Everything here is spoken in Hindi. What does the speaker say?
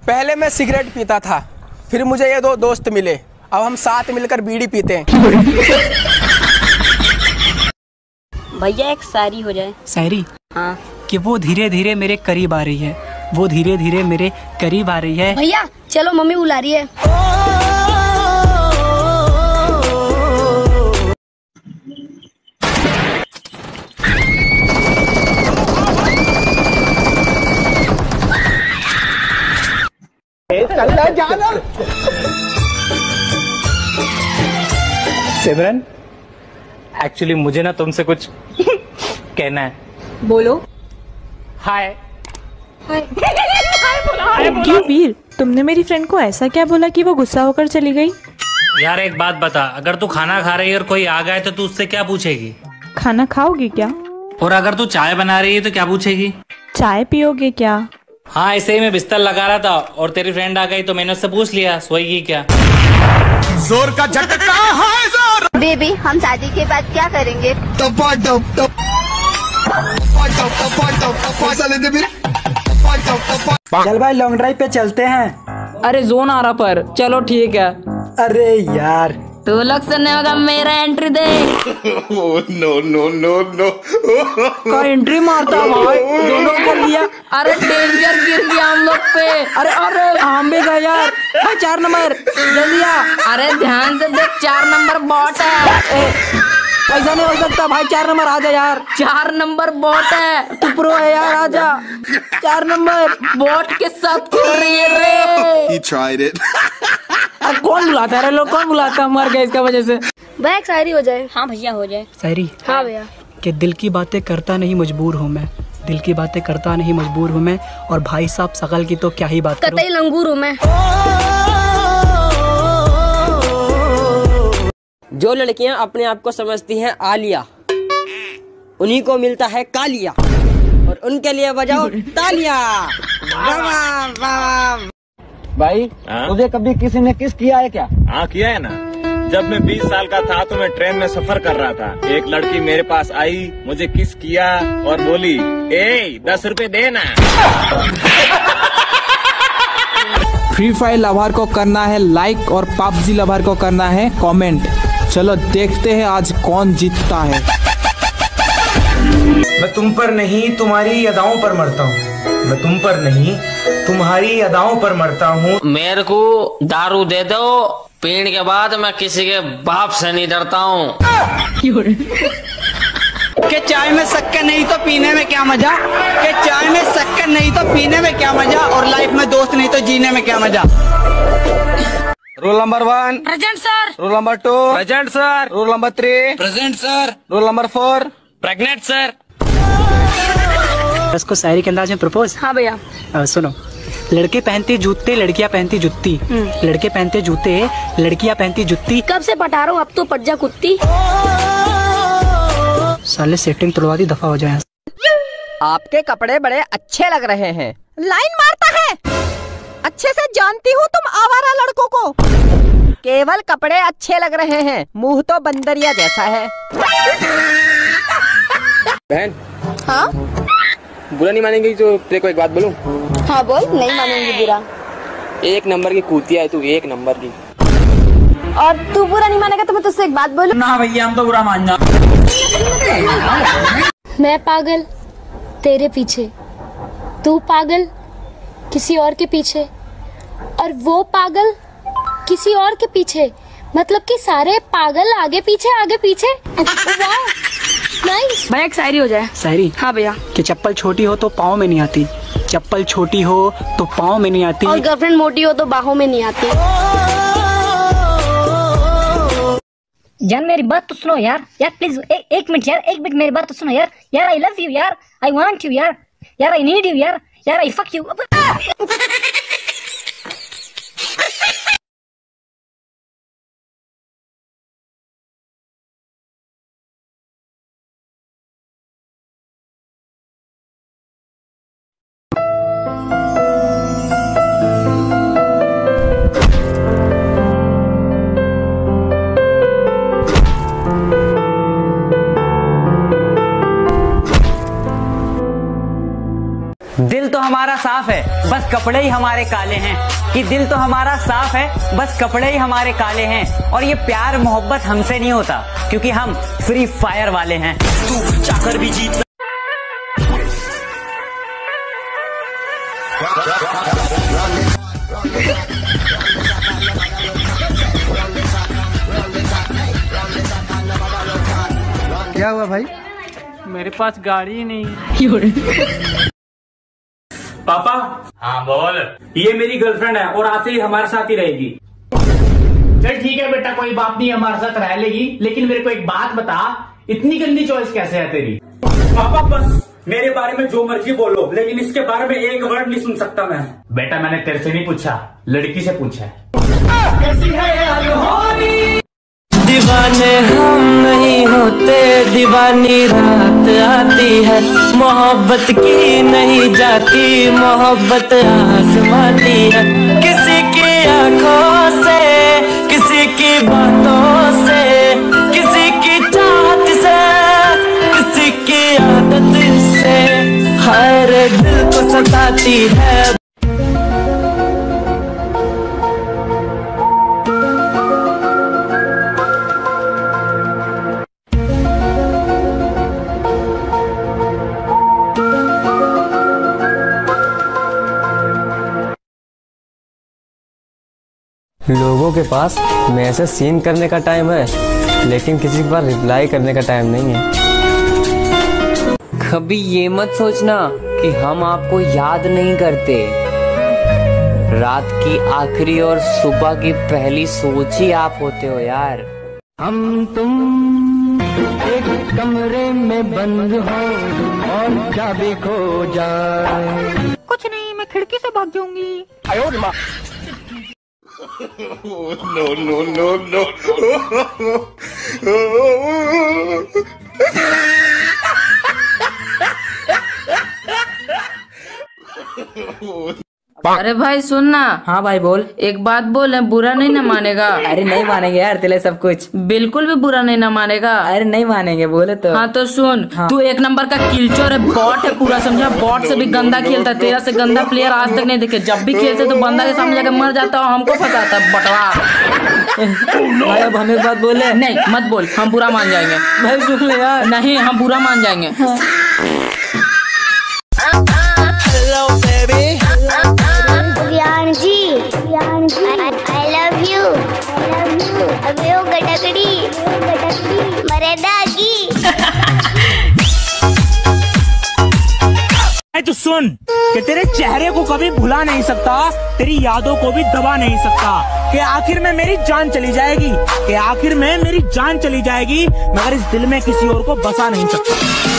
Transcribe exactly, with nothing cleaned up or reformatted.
पहले मैं सिगरेट पीता था, फिर मुझे ये दो दोस्त मिले, अब हम साथ मिलकर बीड़ी पीते हैं। भैया एक शायरी हो जाए। शायरी? हाँ। कि वो धीरे धीरे मेरे करीब आ रही है, वो धीरे धीरे मेरे करीब आ रही है। भैया चलो मम्मी बुला रही है। सिमरन, एक्चुअली मुझे ना तुमसे कुछ कहना है। बोलो। हाय। क्यों वीर, तुमने मेरी फ्रेंड को ऐसा क्या बोला कि वो गुस्सा होकर चली गई? यार एक बात बता, अगर तू खाना खा रही है और कोई आ गया तो तू उससे क्या पूछेगी? खाना खाओगे क्या? और अगर तू चाय बना रही है तो क्या पूछेगी? चाय पियोगे क्या? हाँ, ऐसे ही मैं बिस्तर लगा रहा था और तेरी फ्रेंड आ गई तो मैंने उससे पूछ लिया सोएगी क्या। जोर का झटका है जोर। बेबी हम शादी के बाद क्या करेंगे? चल भाई लॉन्ग ड्राइव पे चलते हैं। अरे जोन आ रहा पर चलो ठीक है। अरे यार तू लोग सुनने होगा मेरा एंट्री दे। नो नो नो नो का एंट्री मारता भाई, दोनों को लिया। अरे डेंजर गिर गया हम लोग पे। अरे अरे हम भी गए यार। भाई चार नंबर जल्दी आ। अरे ध्यान से देख, चार नंबर बॉट है। ऐसा नहीं हो सकता भाई, चार नंबर आ जा यार। चार नंबर बॉट है। तू प्रो है यार, आ जा। चार नंबर बॉट के साथ खेल रही है रे। He tried it. अरे कौन बुलाता है लोग, कौन बुलाता, मर गए इसका वजह से। भाई एक शायरी हो जाए। हाँ भैया हो जाए। शायरी? हाँ भैया। कि दिल की बातें करता नहीं मजबूर हूँ मैं, दिल की बातें करता नहीं मजबूर हूँ मैं, और भाई साहब शकल की तो क्या ही बात करूं। कतई लंगूर हूँ मैं। जो लड़कियां अपने आप को समझती हैं आलिया, उन्हीं को मिलता है कालिया, और उनके लिए बजाओ तालिया। वाह वाह। भाई तुझे कभी किसी ने किस किया है क्या? हाँ किया है ना। जब मैं बीस साल का था तो मैं ट्रेन में सफर कर रहा था, एक लड़की मेरे पास आई, मुझे किस किया और बोली, ए दस रुपए देना। फ्री फायर लवर को करना है लाइक और पबजी लवर को करना है कमेंट। चलो देखते हैं आज कौन जीतता है। मैं तुम पर नहीं तुम्हारी अदाओं पर मरता हूँ, मैं तुम पर नहीं तुम्हारी अदाओं पर मरता हूँ। मेरे को दारू दे दो, पीने के बाद मैं किसी के बाप से नहीं डरता हूँ। के चाय में शक्कर नहीं तो पीने में क्या मजा, के चाय में शक्कर नहीं तो पीने में क्या मजा, और लाइफ में दोस्त नहीं तो जीने में क्या मजा। Roll number one present sir. Roll number two present sir. Roll number three present sir. Roll number four pregnant sir. उसको शायरी के अंदाज में प्रपोज। हाँ भैया। आ, सुनो। लड़के पहनते जूते, लड़कियां पहनती जुत्ती, लड़के पहनते जूते, लड़कियां पहनती जुत्ती। कब से पटा रहा हूँ, अब तो पट जा कुत्ती। साले सेटिंग तोड़वा दी, दफा हो जाए। आपके कपड़े बड़े अच्छे लग रहे हैं। लाइन मारता है। अच्छे से जानती हूँ तुम आवारा लड़कों को। केवल कपड़े अच्छे लग रहे हैं, मुंह तो बंदरिया जैसा है। बहन हाँ बुरा नहीं मानेंगी तो तेरे को एक बात बोलूं? हाँ बोल। नहीं मानूंगी बुरा। एक नंबर की कुतिया है तू, एक नंबर की। और तू बुरा नहीं मानेगा तो मैं तुझसे एक बात बोलूं? ना भैया हम तो बुरा मान जा। मैं पागल तेरे पीछे, तू पागल किसी और के पीछे, और वो पागल किसी और के पीछे। मतलब कि सारे पागल आगे पीछे आगे पीछे। वाह नाइस। भैया एक शायरी हो जाए। शायरी? हाँ भैया। कि चप्पल छोटी हो तो पाँव में नहीं आती, चप्पल छोटी हो तो पाँव में नहीं आती, और गर्लफ्रेंड मोटी हो तो बाहों में नहीं आती। जान मेरी बात तो सुनो यार, यार प्लीज ए, एक मिनट यार, एक मिनट मेरी बात तो सुनो यार। यार आई लव यू यार, आई वांट यू यार, यार आई नीड यू यार, यार आई फक यू। दिल तो हमारा साफ है, बस बस कपड़े ही हमारे काले हैं, कि दिल तो हमारा साफ है, बस कपड़े ही हमारे काले हैं। और ये प्यार मोहब्बत हमसे नहीं होता, क्योंकि हम फ्री फायर वाले हैं। तू चाकर भी जीत क्या हुआ भाई? मेरे पास गाड़ी ही नहीं। पापा। हाँ बोल। ये मेरी गर्लफ्रेंड है और आज से ही हमारे साथ ही रहेगी। चल ठीक है बेटा, कोई बात नहीं, हमारे साथ रह लेगी। लेकिन मेरे को एक बात बता, इतनी गंदी चॉइस कैसे है तेरी? पापा बस मेरे बारे में जो मर्जी बोलो, लेकिन इसके बारे में एक वर्ड नहीं सुन सकता मैं। बेटा मैंने तेरे से नहीं पूछा, लड़की से पूछा। कैसी है दीवाने हम नहीं होते, दीवानी रात आती है। मोहब्बत की नहीं जाती, मोहब्बत आजमाती है। किसी की आंखों से, किसी की बातों से, किसी की चाहत से, किसी की आदत से, हर दिल को सताती है। लोगों के पास मैसेज सीन करने का टाइम है, लेकिन किसी के पास रिप्लाई करने का टाइम नहीं है। कभी ये मत सोचना कि हम आपको याद नहीं करते। रात की आखिरी और सुबह की पहली सोच ही आप होते हो यार। हम तुम एक कमरे में बंद हो और चाबी खो जाए। कुछ नहीं, मैं खिड़की से भाग जाऊंगी। No no no no. अरे भाई सुनना। हाँ भाई बोल। एक बात बोल, बुरा नहीं ना मानेगा? अरे नहीं मानेंगे यार, तेरे सब कुछ। बिल्कुल भी बुरा नहीं ना मानेगा? अरे नहीं मानेंगे, बोले तो। हाँ तो सुन, हाँ। तू एक नंबर का किलचोर है, बॉट है पूरा, समझा? बॉट से भी गंदा खेलता है, तेरा से गंदा प्लेयर आज तक नहीं देखे। जब भी खेलते तो बंदा के सामने जाकर मर जाता है, हमको फंसाता है बटवा। भाई अब हमें बात बोले। नहीं मत बोल, हम बुरा मान जाएंगे। भाई सुन ले यार। नहीं, हम बुरा मान जाएंगे। जी आई लव यू, अबे ओ गटकड़ी मरेदागी। तो सुन कि तेरे चेहरे को कभी भुला नहीं सकता, तेरी यादों को भी दबा नहीं सकता, कि आखिर में मेरी जान चली जाएगी, कि आखिर में मेरी जान चली जाएगी, मगर इस दिल में किसी और को बसा नहीं सकता।